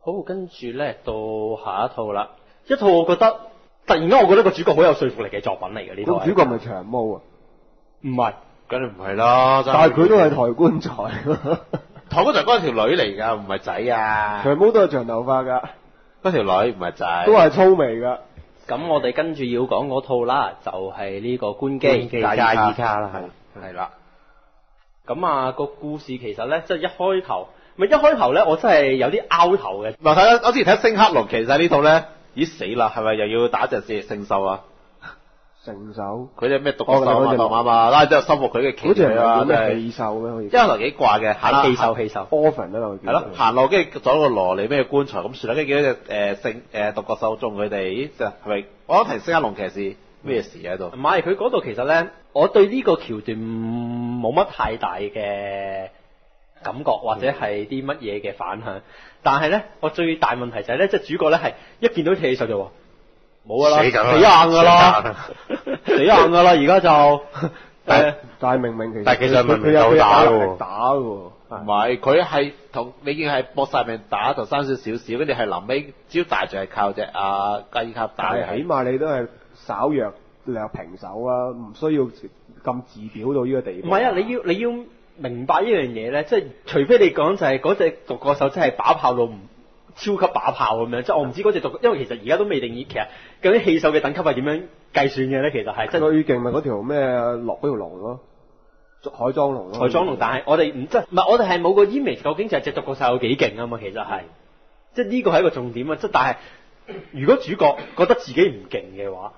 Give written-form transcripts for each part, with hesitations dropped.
好，跟住咧到下一套啦，一套我覺得突然間我覺得個主角好有說服力嘅作品嚟嘅呢套。 咁主角咪長毛啊？ 唔係， 梗係唔係啦。 但係佢都係抬棺材。 抬棺材嗰係條女嚟㗎，唔係仔啊。 長毛都係長頭髮㗎。 嗰條女唔係仔。 都係粗眉㗎。 咁我哋跟住要講嗰套啦，就係呢個官機加爾卡啦，係啦。 咁啊個故事其實咧，即係一開頭咧，我真係有啲拗頭嘅。 嗱，睇我之前睇《星克隆》，其實呢套咧，咦死啦，係咪又要打隻聖獸啊？ 聖獸？ 佢隻咩獨角獸啊嘛，拉之後收復佢嘅旗。 好似係咩氣獸咩？好似。 一開頭幾怪嘅， 係氣獸。 Orphan 喺度。 係咯，行路跟住咗個羅莉咩棺材咁算啦，跟住見到隻獨角獸中佢哋，咦就係咪？我諗係《星克隆騎士》咩事喺度？ 唔係，佢嗰度其實咧，我對呢個橋段冇乜太大嘅感覺或者係啲乜嘢嘅反響，但係咧，我最大問題就係咧，即係主角咧係一見到氣獸就話冇噶啦，死硬噶啦，死硬噶啦，而家就但係明明其實佢有打喎， 打喎，唔係佢係同你已經係搏晒命打，就生少少，跟住係臨尾招大就係靠隻阿加爾卡打。 但係起碼你都係稍弱略平手啊，唔需要咁自表到呢個地步。 唔係啊，你要明白呢樣嘢咧，即係除非你講就係嗰隻獨角獸真係把炮到唔超級把炮咁樣，即係我唔知嗰隻獨，因為其實而家都未定義，其實究竟氣獸嘅等級係點樣計算嘅咧？其實係真最勁咪嗰條咩落嗰條龍咯，海莊龍咯。 海莊龍，但係我哋唔即係唔係我哋係冇個 image，究竟就係隻獨角獸有幾勁啊嘛？其實係，即係呢個係一個重點啊！即係但係如果主角覺得自己唔勁嘅話，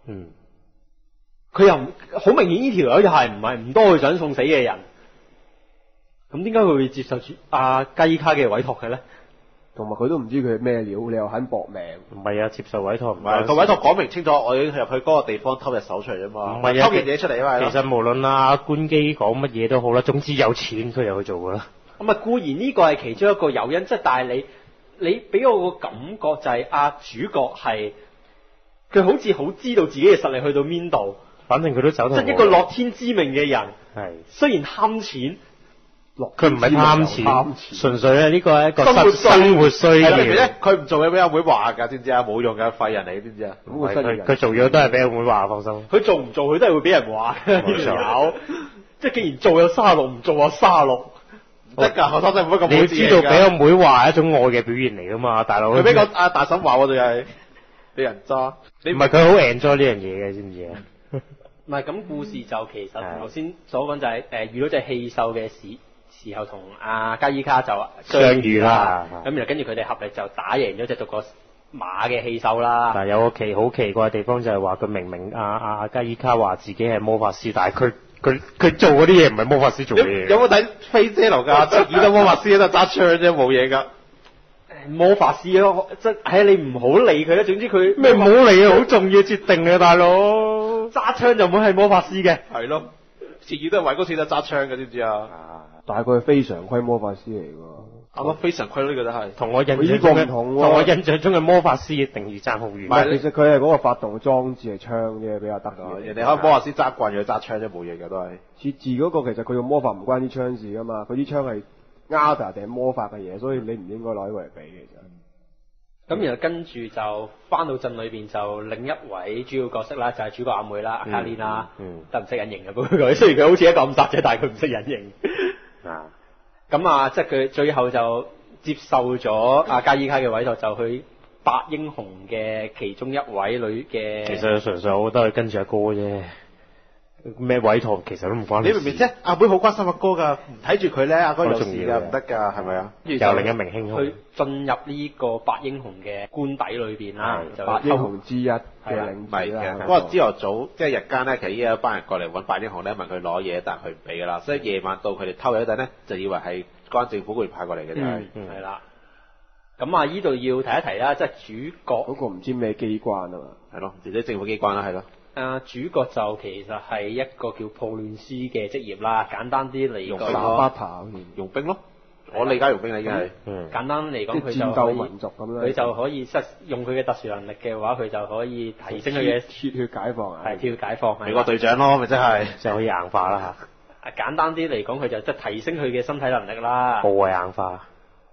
佢又好明顯呢條友又係唔多去想送死嘅人，咁點解佢會接受阿加爾卡嘅委託嘅咧？ 同埋佢都唔知佢係咩料，你又肯搏命？ 唔係啊，接受委託唔係，個委託講明清楚，我要入去嗰個地方偷隻手出嚟啫嘛。 唔係啊， 偷件嘢出嚟啊嘛。 其實無論阿官基講乜嘢都好啦，總之有錢佢就去做噶啦。 咁啊固然呢個係其中一個誘因，即係但係你俾我個感覺就係主角係佢好似好知道自己嘅實力去到邊度。 反正佢都走同。 即係一個樂天知命嘅人。 係。 雖然貪錢。 佢唔係貪錢，純粹咧呢個係一個生活需要。 佢唔做嘢俾阿妹話㗎，知唔知啊？冇用㗎，廢人嚟，知唔知啊？ 佢做咗都係俾阿妹話，放心。 佢做唔做佢都係會俾人話。呢條友，即係既然做有36，唔做有36， 得㗎。我當真唔會咁。 你知道俾阿妹話係一種愛嘅表現嚟㗎嘛，大佬。 佢俾個阿大嬸話我哋係俾人揸。 唔係佢好 enjoy 呢樣嘢嘅，知唔知啊？ 唔係咁故事就其實頭先所講就係遇到隻氣獸嘅時候同阿加爾卡就相遇啦，咁然後跟住佢哋合力就打贏咗隻獨角馬嘅氣獸啦。 但係有個好奇怪嘅地方就係話佢明明阿加爾卡話自己係魔法師，但係佢做嗰啲嘢唔係魔法師做嘅嘢。 有冇睇飛車樓㗎？見到魔法師喺度揸槍啫，冇嘢㗎。 魔法師咯，即係你唔好理佢啦。總之佢咩唔好理啊，好重要設定啊，大佬。 揸槍就唔會係魔法師嘅。 係咯，次次都係為嗰次都揸槍嘅，知唔知啊？ 但係佢係非常規魔法師嚟㗎。 啱啱非常規呢個都係。 同我印象中嘅同我印象中嘅魔法師嘅定義爭好遠。 唔係，其實佢係嗰個發動裝置係槍啫，比較得嘅。 人哋可能魔法師揸慣咗揸槍啫，冇嘢㗎都係。 設置嗰個其實佢用魔法唔關啲槍事㗎嘛，佢啲槍係 Ada 定係魔法嘅嘢，所以你唔應該攞呢個嚟比其實。 咁然後跟住就翻到鎮裏邊就另一位主要角色啦，就係主角阿妹啦，阿卡蓮啦，得唔識隱形嘅不過佢，雖然佢好似一個暗殺者，但係佢唔識隱形。咁即係佢最後就接受咗阿加爾卡嘅委託，就去白英雄嘅其中一位女嘅。 其實純粹我覺得佢跟住阿哥啫。咩委託其實都唔關你。 你明唔明啫？阿妹好關心阿哥㗎，唔睇住佢咧，阿哥有事㗎，唔得㗎，係咪啊？ 有另一名英雄。 佢進入呢個白英雄嘅官邸裏邊啦，就白英雄之一嘅領袖啦。不過朝頭早即係日間咧，其實依家有班人過嚟揾白英雄咧，問佢攞嘢，但係佢唔俾㗎啦。所以夜晚到佢哋偷嘢嗰陣咧，就以為係關政府嗰邊派過嚟嘅， 係啦。咁依度要提一提啦，即係主角嗰個唔知咩機關啊嘛， 係咯，或者政府機關啦，係咯。 主角就其實係一個叫破亂師嘅職業啦，簡單啲嚟講， 傭兵咯，我理解傭兵啦已經係。 簡單嚟講，佢戰鬥民族咁樣。 佢就可以用佢嘅特殊能力嘅話，佢就可以提升佢嘅血解放啊。 係血解放。 美國隊長咯，咪真係就可以硬化啦嚇。 簡單啲嚟講，佢就即係提升佢嘅身體能力啦。 部位硬化。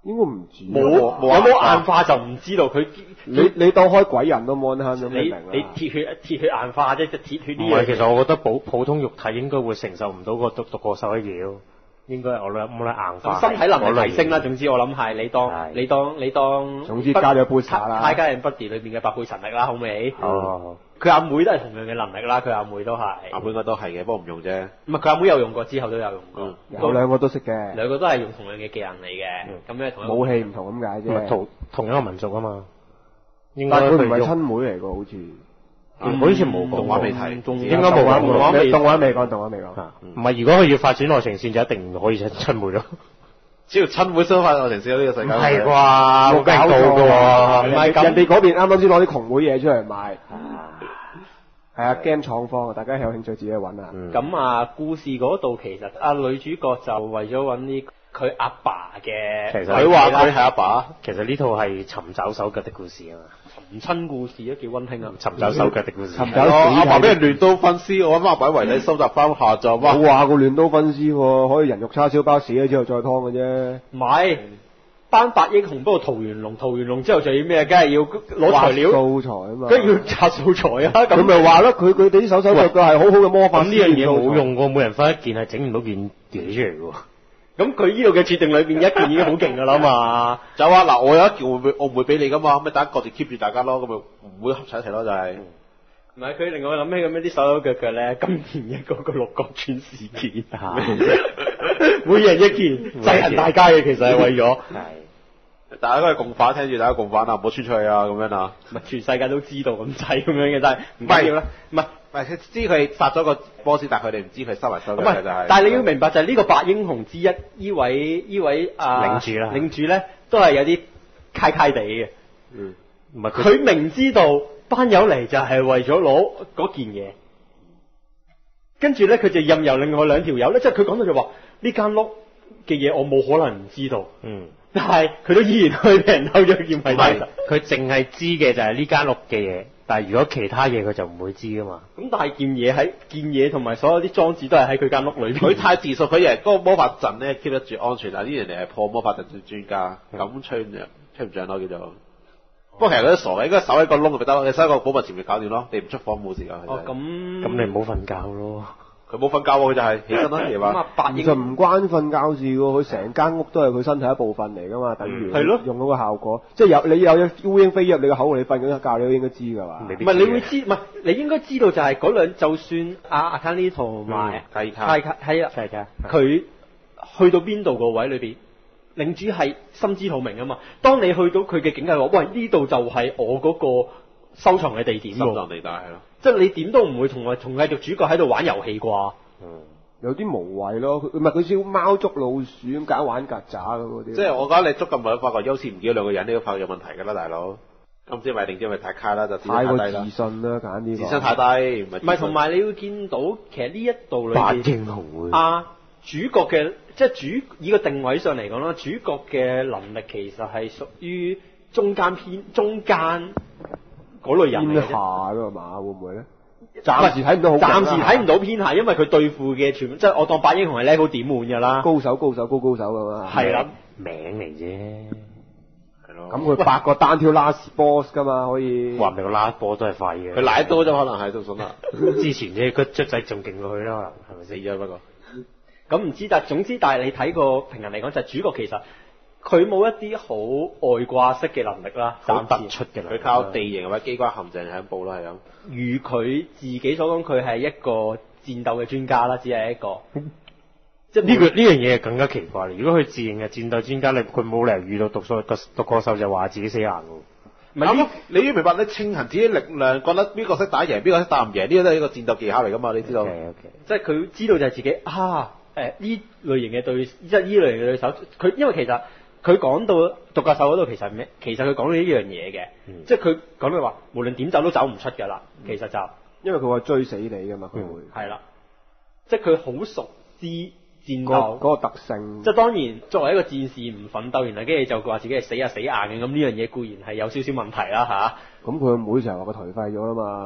應該唔止。 有冇硬化就唔知道。佢你當開鬼人都冇得慳， 你鐵血硬化啫，即係鐵血呢樣。 其實我覺得普通肉體應該會承受唔到個獨角獸嘅嘢咯。應該我諗冇得硬化。 身體能力提升啦，總之我諗係你當。 總之加咗杯茶啦。 泰加人 Buddy 裏邊嘅百倍神力啦，好未？ 哦。 佢阿妹都係同樣嘅能力啦，佢阿妹都係。 阿妹應該都係嘅，不過唔用啫。 唔係佢阿妹有用過，之後都有用過。 有兩個都識嘅。 兩個都係用同樣嘅技能嚟嘅，咁咧同武器唔同咁解啫。 同一個民族啊嘛。 但係佢唔係親妹嚟㗎，好似。 好似冇講。 動畫未睇。 應該冇講。 動畫未講。 唔係，如果佢要發展愛情線，就一定唔可以親妹咯。 只要親妹先發愛情線呢個世界。 係啩？冇搞到㗎喎。 唔係咁，人哋嗰邊啱啱先攞啲窮妹嘢出嚟賣。係啊 ，game 廠方啊，大家有興趣自己去揾啊。 咁啊，故事嗰度其實女主角就為咗揾呢佢阿爸嘅， 佢話佢係阿爸。 其實呢套係尋找手腳的故事啊嘛。 尋親故事都幾溫馨啊！ 尋找手腳的故事。 阿爸俾人亂刀分屍，我揾阿爸為你收集翻下集。 冇話過亂刀分屍喎，可以人肉叉燒包死咗之後再劏嘅啫。 唔係。班白英雄不過屠完龍之後就要咩？梗係要攞材料素材啊嘛， 梗係要拆素材啊！咁佢咪話咯，佢哋啲手腳係好好嘅魔法。 咁呢樣嘢冇用過，每人分一件係整唔到件嘢出嚟嘅喎。 咁佢呢度嘅設定裏邊一件已經好勁㗎啦嘛。 就話嗱，我有一件我唔會俾你㗎嘛，咁咪大家各自 keep 住大家咯，咁咪唔會合齊一齊咯，就係。 唔係佢令我諗起咁樣啲手腳咧，今年一個六角串事件，每人一件，制衡大家嘅其實係為咗。 大家都係共犯，聽住大家共犯啊，唔好穿出去啊，咁樣啊。 唔係全世界都知道咁滯咁樣嘅，但係唔緊要啦。唔係知佢殺咗個 boss，但係佢哋唔知佢收埋手腳嘅就係。 但係你要明白就係呢個白英雄之一，呢位領主咧，都係有啲揩揩地嘅。 唔係佢明知道班友嚟就係為咗攞嗰件嘢，跟住咧佢就任由另外兩條友咧，即係佢講到就話呢間屋嘅嘢我冇可能唔知道。但係佢都依然去俾人偷咗件米大神。 佢淨係知嘅就係呢間屋嘅嘢，但係如果其他嘢佢就唔會知噶嘛。 咁但係件嘢同埋所有啲裝置都係喺佢間屋裏邊。 佢太自信，佢以為嗰個魔法陣咧 keep 得住安全，但係呢人哋係破魔法陣嘅專家，咁吹唔漲咯叫做。不過其實嗰啲傻嘅，應該守喺個窿咪得咯，你守喺個寶物前面搞掂咯，你唔出房冇事㗎。 咁你唔好瞓覺咯。 佢冇瞓覺喎，佢就係起身啦夜晚。 其實唔關瞓覺事喎，佢成間屋都係佢身體一部分嚟㗎嘛，等於用嗰個效果。即係你有隻烏蠅飛入你個口，你瞓緊覺，你都應該知㗎嘛。 唔係你會知，唔係你應該知道就係嗰兩，就算阿卡呢同埋泰卡係啊，佢去到邊度個位裏邊，領主係心知肚明啊嘛。當你去到佢嘅境界話，喂呢度就係我嗰個收藏嘅地點喎。 心臟地帶係咯。 即係你點都唔會同繼續主角喺度玩遊戲啩？ 有啲無謂咯，唔係佢似貓捉老鼠咁揀玩曱甴嗰啲。 即係我覺得你捉咁耐，發覺優先唔見兩個人，呢個發覺有問題㗎啦，大佬。咁知咪定知咪太卡啦，就太過自信啦，揀呢個。 自信太低，唔係同埋你會見到其實呢一度裏邊， 白英雄主角嘅即係以個定位上嚟講啦，主角嘅能力其實係屬於中間嗰類人嚟嘅啫。 偏下㗎嘛，會唔會咧？暫時睇唔到好。 暫時睇唔到偏下，因為佢對付嘅全部即係我當白英雄係 level 點滿㗎啦。 高手㗎嘛。 係啦， 名嚟啫。 係咯。 咁佢8個單挑 last boss 㗎嘛，可以。 話明個 last boss 都係廢嘅。 佢奶多咗可能係都信啦。 之前啫，個卒仔仲勁過佢啦，係咪死咗不過？ 咁唔知，但係總之，但係你睇個評人嚟講，就係主角其實佢冇一啲好外掛式嘅能力啦， 好突出嘅。 佢靠地形或者機關陷阱喺步啦，係咁。 如佢自己所講，佢係一個戰鬥嘅專家啦，只係一個。 即係呢樣嘢更加奇怪。如果佢自認係戰鬥專家，佢冇理由遇到獨角獸就話自己死硬㗎。 唔係你要明白，你稱衡自己力量，覺得邊個識打贏，邊個識打唔贏，呢個都係一個戰鬥技巧嚟㗎嘛，你知道？ 即係佢知道就係自己呢類型嘅對，即係呢類型嘅對手，佢因為其實佢講到獨角獸嗰度，其實咩？其實佢講到呢樣嘢嘅，即係佢講到話，無論點走都走唔出㗎啦。其實就因為佢話追死你㗎嘛，佢會係啦，即係佢好熟知戰鬥嗰個特性。 即係當然作為一個戰士唔奮鬥，然後跟住就話自己係死死硬嘅，咁呢樣嘢固然係有少少問題啦嚇。 咁佢個妹成日話佢頹廢咗啦嘛。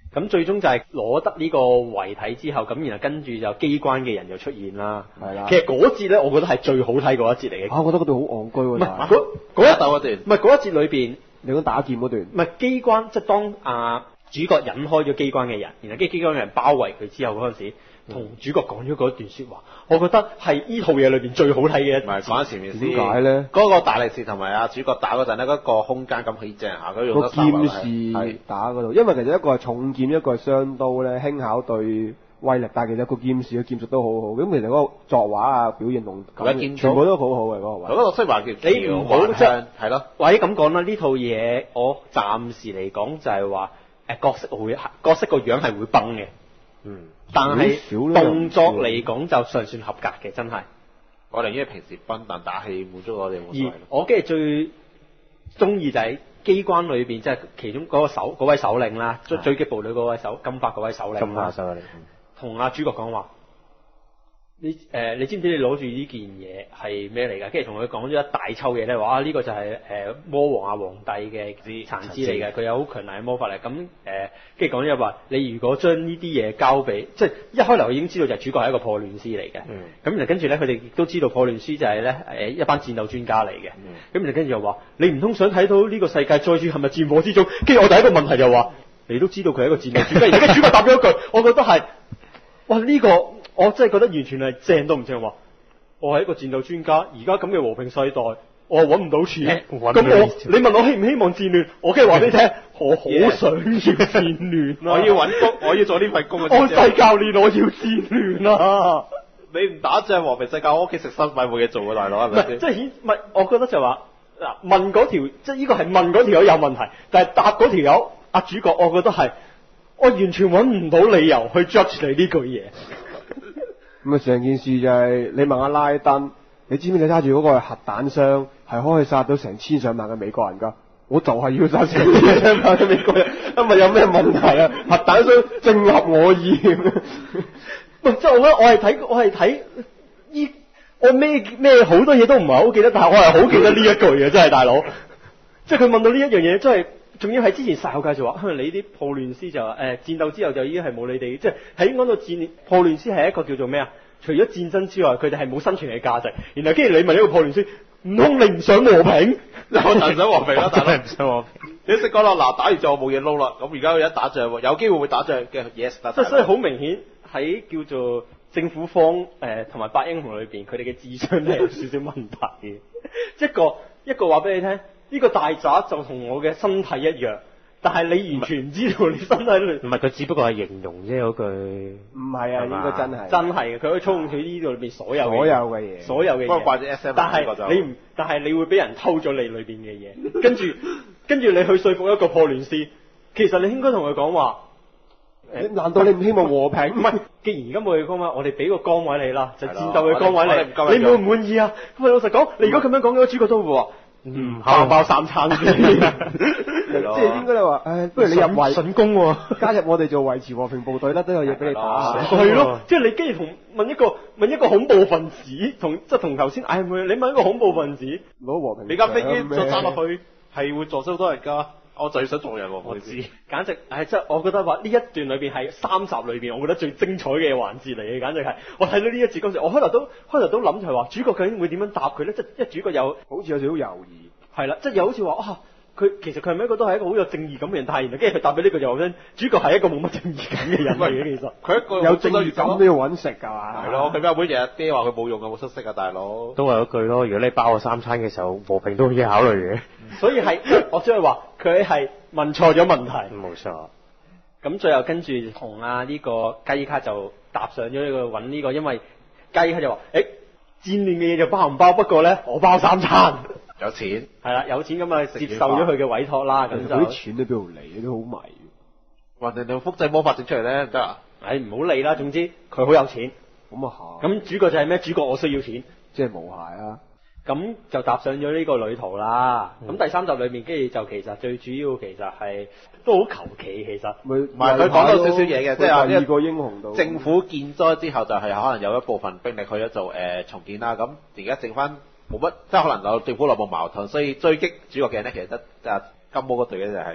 咁最終就係攞得呢個遺體之後，咁然後跟住就機關嘅人就出現啦。 係啦。 其實嗰節咧，我覺得係最好睇嗰一節嚟嘅。 我覺得嗰段好戇居喎。 唔係嗰一段，唔係嗰一節裏邊， 你講打劍嗰段。 唔係機關，即係當主角引開咗機關嘅人，然後機關嘅人包圍佢之後嗰陣時，同主角講咗嗰段説話，我覺得係呢套嘢裏邊最好睇嘅一。 唔係講喺前面先。 點解咧？ 嗰個大力士同埋主角打嗰陣咧，嗰個空間咁起正下，佢用咗劍士打嗰度，因為其實一個係重劍，一個係雙刀咧，輕巧對威力，但係其實個劍士嘅劍術都好好。咁其實嗰個作畫啊、表現同全部都好好嘅嗰個位。 嗰個雖然話叫你唔好即係咯， 或者咁講啦，呢套嘢我暫時嚟講就係話角色個樣係會崩嘅。但係動作嚟講就尚算合格嘅，真係。 我寧願平時崩，但打戲滿足我哋冇所謂。 而我跟住最中意就係機關裏邊，即係其中嗰位首領啦，狙擊部隊嗰位金髮嗰位首領。 金髮首領。 同主角講話。你知唔知你攞住呢件嘢係咩嚟㗎？跟住同佢講咗一大抽嘢咧，話呢個就係魔王皇帝嘅殘肢嚟嘅，佢有好強大嘅魔法力。咁跟住講咗話，你如果將呢啲嘢交俾，即係一開頭已經知道就係主角係一個破亂師嚟嘅。咁就跟住咧，佢哋亦都知道破亂師就係咧一班戰鬥專家嚟嘅。咁就跟住又話，你唔通想睇到呢個世界再次陷入戰火之中？跟住我第一個問題就話，你都知道佢係一個戰鬥專家，而家主角答咗一句，我覺得係，哇呢個。我真係覺得完全係正都唔正話，我係一個戰鬥專家，而家咁嘅和平世代，我揾唔到錢，咁你問我希唔希望戰亂，我梗係話俾你聽，我好想要戰亂啊！ 我要揾工，我要做呢份工啊！ 安西教練，我要戰亂啊！ 你唔打仗和平世界，我屋企食新米冇嘢做啊，大佬係咪先？ 即係唔係？我覺得就話嗱，問嗰條，即係呢個係問嗰條友有問題，但係答嗰條友主角，我覺得係我完全揾唔到理由去 judge 你呢句嘢。 咁成件事就係你問阿拉登，你知唔知你揸住嗰個係核彈箱，係可以殺到成千上萬嘅美國人㗎？我就係要殺成千上萬嘅美國人，因為有咩問題啊？核彈箱正合我意。喂，即係我覺得我係睇我咩好多嘢都唔係好記得，但係我係好記得呢一句嘅，真係大佬。即係佢問到呢一樣嘢，真係。仲要係之前晒我介紹話，你啲破亂師就話戰鬥之後就已經係冇你哋，即係喺講到破亂師係一個叫做咩啊？除咗戰爭之外，佢哋係冇生存嘅價值。然後跟住你問一個破亂師，唔通你唔想和平？ 我就係想和平啦，但係唔想和平。你識講啦，嗱打完仗我冇嘢撈啦，咁而家有一打仗喎，有機會會打仗嘅 yes。 即係所以好明顯喺叫做政府方同埋八英雄裏邊，佢哋嘅智商都係有少少問題嘅。一個話俾你聽。呢個大宅就同我嘅身體一樣，但係你完全唔知道你身體裏。唔係佢只不過係形容啫嗰句。唔係啊，應該真係。真係嘅，佢可以操控佢呢度裏邊所有嘅嘢。所有嘅嘢。不過掛住 SM。但係你會俾人偷咗你裏邊嘅嘢，跟住你去說服一個破亂師，其實你應該同佢講話。難道你唔希望和平？唔係，既然而家冇嘢講嘛，我哋俾個崗位你啦，就戰鬥嘅崗位你。你滿唔滿意啊？咁老實講，你如果咁樣講嘅主角都會話。包3餐先，即係應該你話，不如你入維順工喎，加入我哋做維持和平部隊啦，都有嘢俾你打。係咯，即係你既然問一個恐怖分子，即係同頭先，你問一個恐怖分子攞和平，你架飛機再揸落去，係會撞死好多人㗎。我就想做人喎，我知。簡直即係我覺得話呢一段裏邊係3集裏邊，我覺得最精彩嘅環節嚟嘅，簡直係。我睇到呢一節嗰時，我開頭都諗就係話主角究竟會點樣答佢咧？即係主角有好似有少少猶豫。係啦，即係又好似話佢其實佢係咪一個都係一個好有正義感嘅人？但係然後跟住佢答俾呢句就話主角係一個冇乜正義感嘅人嚟嘅，其實。佢一個有正義感都要揾食㗎嘛。係咯，佢咩會日日爹話佢冇用啊，冇出息啊，大佬。都係嗰句咯，如果你包我3餐嘅時候，和平都可以考慮嘅。所以係，我只係話佢係問錯咗問題。冇錯。咁最後跟住同呢個加伊卡就搭上咗呢個揾呢個，因為加伊卡就話：戰亂嘅嘢就包唔包？不過咧，我包3餐。有錢。係啦，有錢咁啊，接受咗佢嘅委託啦。咁就啲錢都邊度嚟？都好迷。或者你用複製魔法整出嚟咧，得啊？唔好理啦，總之佢好有錢。咁啊嚇。咁主角就係咩？主角我需要錢，即係無懈啊。咁就踏上咗呢個旅途啦。咁第3集裏面，跟住就其實最主要其實係都好求其，其實。唔係佢講到少少嘢嘅，即係第二個英雄度。政府建咗之後，就係可能有一部分兵力去咗做重建啦。咁而家剩翻冇乜，即係可能有政府內部矛盾，所以追擊主角嘅人咧，其實得金毛嗰隊咧就係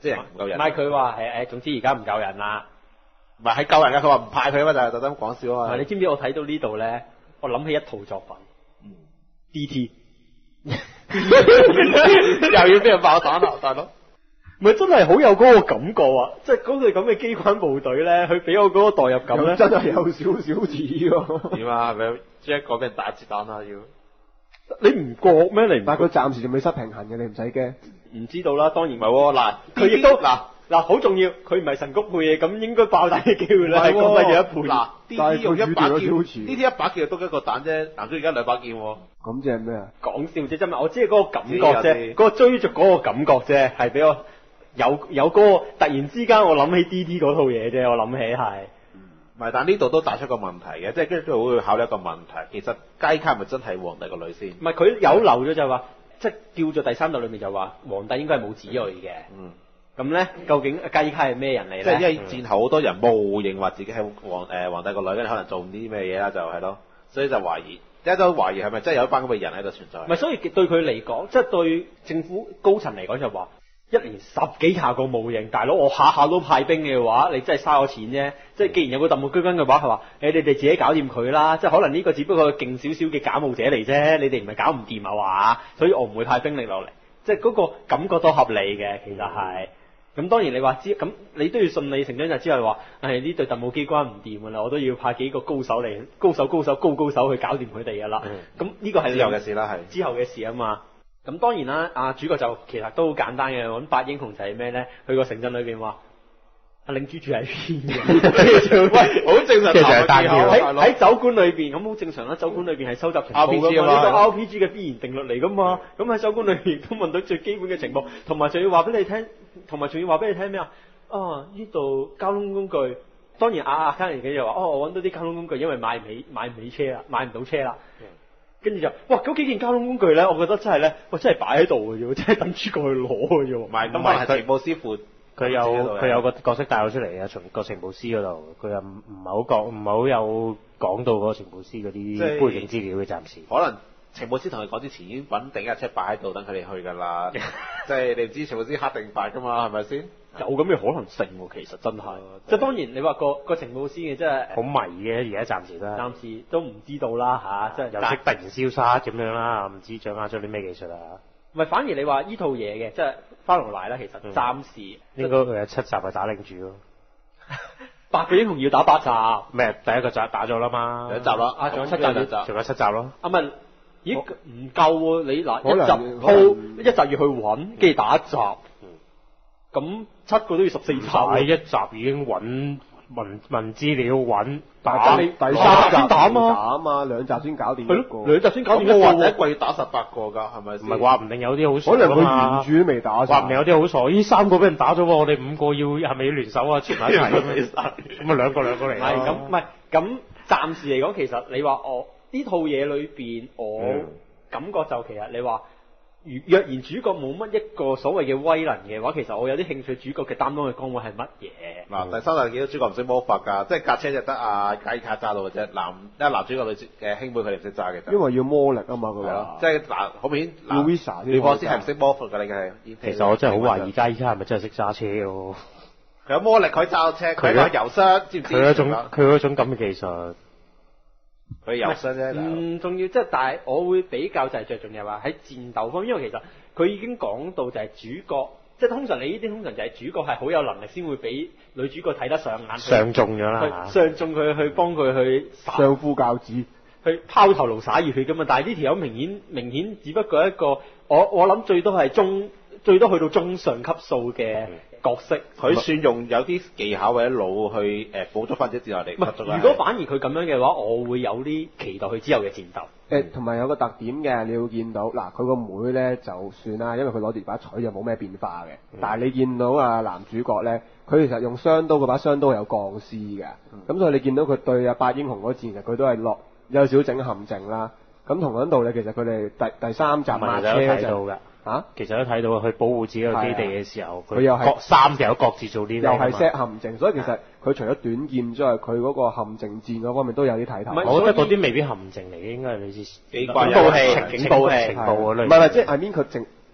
即係人唔夠人。 唔係佢話係總之而家唔夠人啦。 唔係夠人㗎，佢話唔派佢啊嘛，就係特登講笑啊嘛。 唔係你知唔知我睇到呢度咧，我諗起一套作品，DT。 又要俾人爆彈啦，大佬！ 唔係真係好有嗰個感覺啊！即係嗰隊咁嘅機關部隊咧，佢俾我嗰個代入感咧， 真係有少少似喎。 點啊？係咪即係一個俾人打子彈啊？要你唔覺咩？你唔但係佢暫時仲未失平衡嘅，你唔使驚。 唔知道啦，當然唔係喎。嗱， 佢亦都嗱好重要，佢唔係神谷配嘢，咁應該爆彈嘅機會咧係降低咗一倍。 嗱，DT 用一把劍 ，DT 一把劍就篤一個彈啫，男主而家2把劍喎。 咁即係咩啊？ 講笑啫，真係我知係嗰個感覺啫，嗰個追逐嗰個感覺啫，係俾我有嗰個突然之間我諗起 DT 嗰套嘢啫，我諗起係。 唔係，但呢度都帶出個問題嘅，即係跟住會考慮一個問題，其實佳依卡係咪真係皇帝個女先？ 唔係佢有留咗就係話，即係叫做第三集裏面就話皇帝應該係冇子女嘅。咁咧，究竟佳依卡係咩人嚟咧？ 即係因為戰後好多人冒認話自己係皇帝個女，跟住可能做唔啲咩嘢啦，就係咯，所以就懷疑，一都懷疑係咪真係有一班咁嘅人喺度存在？ 唔係，所以對佢嚟講，即係對政府高層嚟講就話，一年10幾廿個冒認，大佬我下下都派兵嘅話，你真係嘥我錢啫。即係既然有個特務居軍嘅話，係話你哋自己搞掂佢啦。即係可能呢個只不過勁少少嘅假冒者嚟啫，你哋唔係搞唔掂啊話，所以我唔會派兵力落嚟。即係嗰個感覺都合理嘅，其實係。咁當然你話咁你都要順理成章就之後話，呢隊特務機關唔掂㗎啦，我都要派幾個高手嚟，高手去搞掂佢哋㗎啦。咁呢個係之後嘅事啦，係之後嘅事啊嘛。咁當然啦，主角就其實都好簡單嘅，咁8英雄就係咩咧？去個城鎮裏邊話，領主住喺邊嘅？喂，好正常。 其實係單挑喺酒館裏邊，咁好正常啦。酒館裏邊係收集情報㗎嘛，呢個 RPG 嘅必然定律嚟㗎嘛。咁喺酒館裏邊都問到最基本嘅情報，同埋仲要話俾你聽，咩啊？呢度交通工具，當然阿卡尼基就話，我揾到啲交通工具，因為買唔起車啦，買唔到車啦。跟住就，嗰幾件交通工具咧，我覺得真係咧，真係擺喺度嘅啫，真係等主角去攞嘅啫。 唔係，咁係情報師傅， 佢有個角色帶咗出嚟嘅，從個情報師嗰度，佢又唔係好有講到嗰個情報師嗰啲背景資料嘅，暫時。 可能情報師同佢講之前已經揾定架車擺喺度等佢哋去㗎啦。即係你唔知情報師黑定白㗎嘛，係咪先？ 有咁嘅可能性喎，其實真係。即係當然你話個情報師嘅真係好迷嘅，而家暫時都唔知道啦嚇，即係又識突然消失咁樣啦，唔知掌握咗啲咩技術啊？ 唔係，反而你話依套嘢嘅，即係花龍賴啦，其實暫時應該佢有7集係打領主咯。 8個英雄要打8集。 咩？第一個集打咗啦嘛 ，2集啦。 仲有7集。 仲有7集咯。 咪咦唔夠喎？你嗱一集要去揾，跟住打1集。咁7個都要14集。 一集已經揾問資料揾打第3集先打啊嘛，2集先搞掂。 係咯，2集先搞掂。 我話第一季要打18個㗎，係咪？ 唔係話唔定有啲好傻， 可能佢原著都未打。 話唔定有啲好傻，呢3個俾人打咗喎，我哋5個係咪要聯手啊？出埋一齊咁啊兩個嚟。 係咁，唔係咁暫時嚟講，其實你話我呢套嘢裏邊，我感覺就其實你話。若然主角冇乜一個所謂嘅威能嘅話，其實我有啲興趣主角嘅擔當嘅崗位係乜嘢？ 嗱，第3集見到主角唔識魔法㗎，即係架車就得佳依卡揸到嘅啫，男主角女嘅兄妹佢哋唔識揸嘅。 因為要魔力啊嘛，佢話。 即係好明顯。 Louisa 女博士係唔識魔法㗎，你係。 其實我真係好懷疑佳依卡係咪真係識揸車咯？ 佢有魔力，佢揸車，佢有油箱，知唔知？ 佢嗰種咁嘅技術。 佢油箱啫。 仲要即係，但係我會比較就係着重嘅話喺戰鬥方面，因為其實佢已經講到就係主角，即係通常你呢啲通常就係主角係好有能力先會俾女主角睇得上眼， 上中咗啦， 上中佢去幫佢去相夫教子， 去拋頭顱灑熱血㗎嘛。但係呢條友明顯只不過一個我諗最多去到中上級數嘅角色， 佢算用有啲技巧或者腦去補足翻啲戰鬥力。 如果反而佢咁樣嘅話，我會有啲期待佢之後嘅戰鬥。 同埋有個特點嘅，你要見到嗱，佢個妹咧就算啦，因為佢攞住把錘就冇咩變化嘅。但係你見到男主角咧，佢其實用雙刀，嗰把雙刀係有鋼絲嘅。咁所以你見到佢對8英雄嗰戰，其實佢都係有少少整陷阱啦。咁同樣道理，其實佢哋第3集抹車就其實都睇到去保護自己個基地嘅時候， 佢又係 3條各自做啲又係 set 陷阱，所以其實佢除咗短劍之外，佢嗰個陷阱戰嗰方面都有啲睇頭。 我覺得嗰啲未必陷阱嚟嘅，應該係類似警報器嗰類。 唔係，即係I mean佢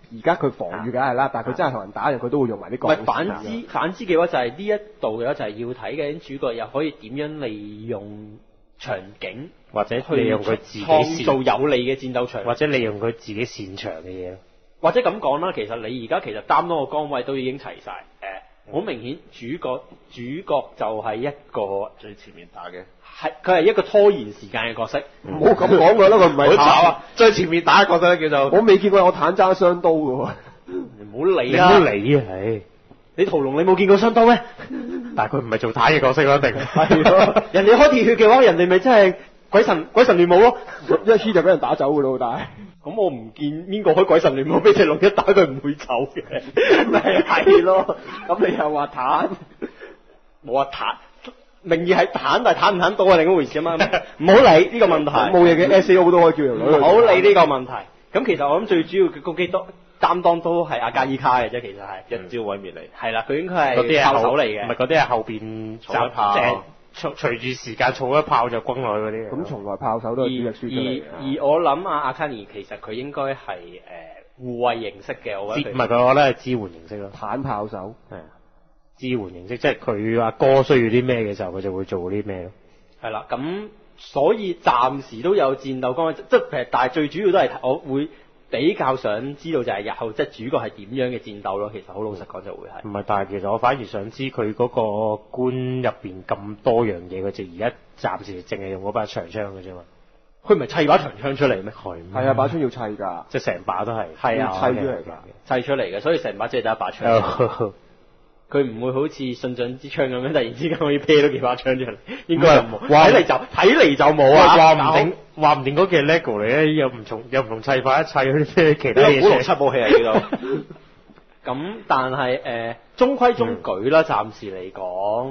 而家佢防禦梗係啦，但係佢真係同人打人，佢都會用埋啲鋼。 唔係反之嘅話，就係呢一度嘅話，就係要睇嘅主角又可以點樣利用場景， 或者利用佢自己創造有利嘅戰鬥場， 或者利用佢自己擅長嘅嘢。 或者咁講啦，其實你而家其實擔當個崗位都已經齊晒。好明顯主角就係一個最前面打嘅， 佢係一個拖延時間嘅角色。 唔好咁講佢啦，佢唔係坦啊！最前面打嘅角色咧叫做， 我未見過有坦爭雙刀嘅喎。 你唔好理啊！ 你唔好理啊！唉， 你屠龍你冇見過雙刀咩？ 但係佢唔係做坦嘅角色咯，一定係咯。 人哋開鐵血嘅話，人哋咪真係鬼神亂舞咯。 一黐就俾人打走嘅咯，但係。 咁我唔見邊個開鬼神亂舞俾隻龍一打佢唔會走嘅， 咪係咯。咁你又話坦？ 冇話坦，名義係坦，但係坦唔坦到係另一回事啊嘛。唔好理呢個問題。 冇嘢嘅 SAO 都可以叫條女。 唔好理呢個問題。咁其實我諗最主要嘅攻擊擔當都係阿加伊卡嘅啫，其實係一招毀滅你。 係啦，佢應該係炮手嚟嘅。 唔係嗰啲係後邊儲一炮。 隨住時間儲一炮就轟落去嗰啲。 咁從來炮手都係主力輸出嚟。 而我諗阿卡尼其實佢應該係護衛形式嘅，我覺得。 唔係佢，我覺得係支援形式咯。 坦炮手係啊，支援形式，即係佢阿哥需要啲咩嘅時候，佢就會做啲咩咯。 係啦，咁所以暫時都有戰鬥崗位，即係但係最主要都係我會比較想知道就係日後即係主角係點樣嘅戰鬥咯。其實好老實講就會係。 唔係，但係其實我反而想知佢嗰個官入邊咁多樣嘢，佢就而家暫時淨係用嗰把長槍嘅啫嘛。 佢唔係砌把長槍出嚟咩？ 係啊，把槍要砌㗎， 即係成把都係。 係啊， 砌出嚟㗎， 砌出嚟嘅，所以成把只係得一把槍。佢唔會好似信長之槍咁樣，突然之間可以啤到幾把槍出嚟，應該係冇。睇嚟就冇啊！ 話唔定嗰件 LEGO 嚟咧，有唔同砌法一砌嗰啲咩其他嘢。 古龍七武器嚟叫做。 咁但係中規中矩啦，暫時嚟講。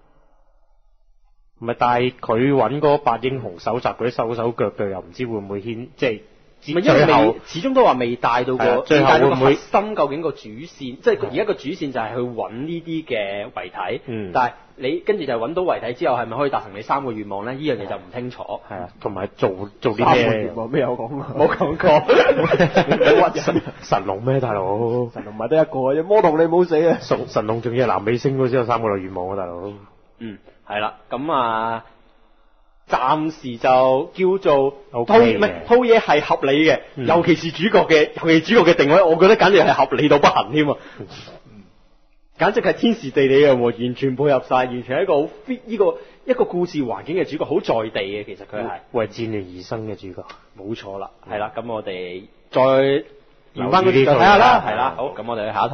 唔係，但係佢揾嗰8英雄搜集嗰啲手腳又唔知會唔會牽，即係。 因為你始終都話未帶到個， 最後會唔會核心究竟個主線，即係而家個主線就係去揾呢啲嘅遺體。但係你跟住就揾到遺體之後，係咪可以達成你3個願望咧？呢樣嘢就唔清楚。 係啊，同埋做啲咩？ 3個願望咩有講過？ 冇講過。 神龍咩大佬？ 神龍唔係得一個嘅啫，魔童你唔好死啊！ 神龍仲要係南美星嗰先有3個願望啊，大佬。 係啦，咁啊。暫時就叫做套嘢係合理嘅，尤其是主角嘅定位，我覺得簡直係合理到不行添啊！簡直係天時地利嘅，完全配合晒，完全係一個好 fit 一個故事環境嘅主角，好在地嘅，其實佢係為戰亂而生嘅主角， 冇錯啦，係啦，咁我哋再連翻嗰啲睇下啦，係啦，好，咁我哋去下一